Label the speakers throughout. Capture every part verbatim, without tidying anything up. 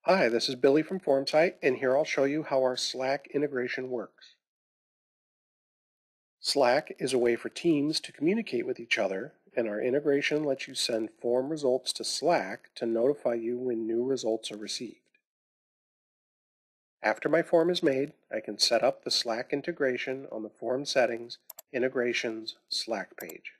Speaker 1: Hi, this is Billy from Formsite, and here I'll show you how our Slack integration works. Slack is a way for teams to communicate with each other, and our integration lets you send form results to Slack to notify you when new results are received. After my form is made, I can set up the Slack integration on the Form Settings, Integrations, Slack page.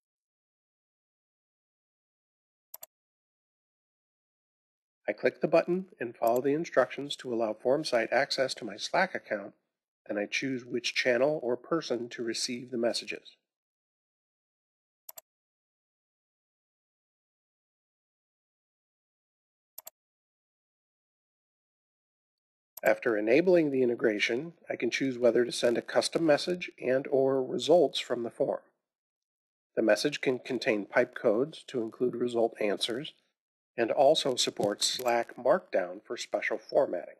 Speaker 1: I click the button and follow the instructions to allow Formsite access to my Slack account, and I choose which channel or person to receive the messages. After enabling the integration, I can choose whether to send a custom message and or results from the form. The message can contain pipe codes to include result answers and also supports Slack Markdown for special formatting.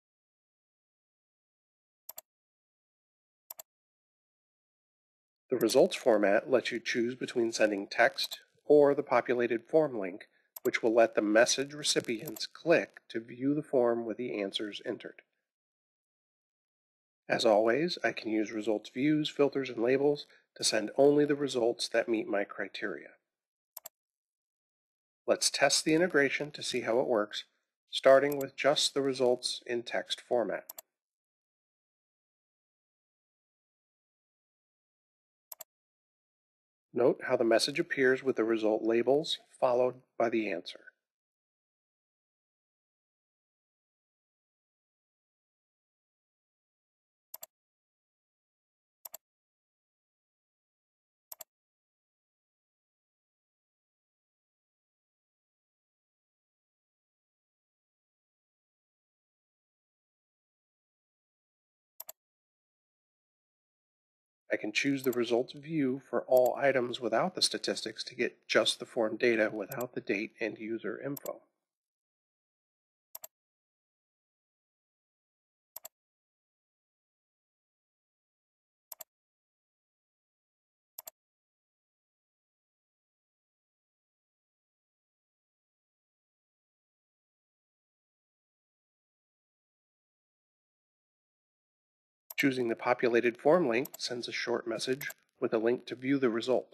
Speaker 1: The results format lets you choose between sending text or the populated form link, which will let the message recipients click to view the form with the answers entered. As always, I can use results views, filters, and labels to send only the results that meet my criteria. Let's test the integration to see how it works, starting with just the results in text format. Note how the message appears with the result labels followed by the answer. I can choose the results view for all items without the statistics to get just the form data without the date and user info. Choosing the populated form link sends a short message with a link to view the result.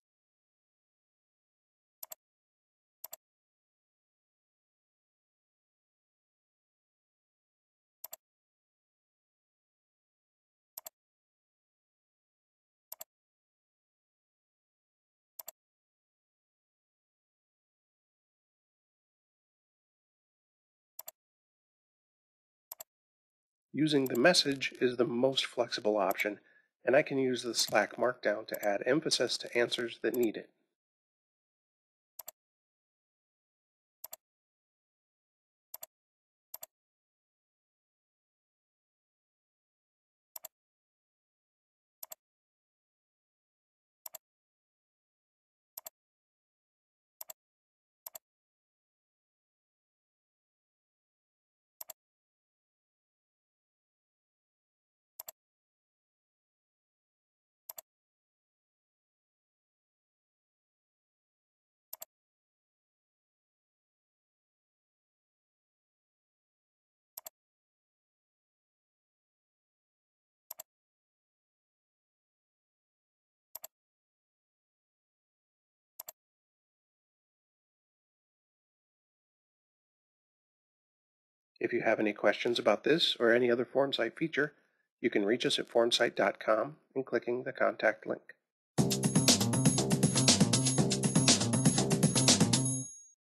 Speaker 1: Using the message is the most flexible option, and I can use the Slack Markdown to add emphasis to answers that need it. If you have any questions about this or any other Formsite feature, you can reach us at formsite dot com and clicking the contact link.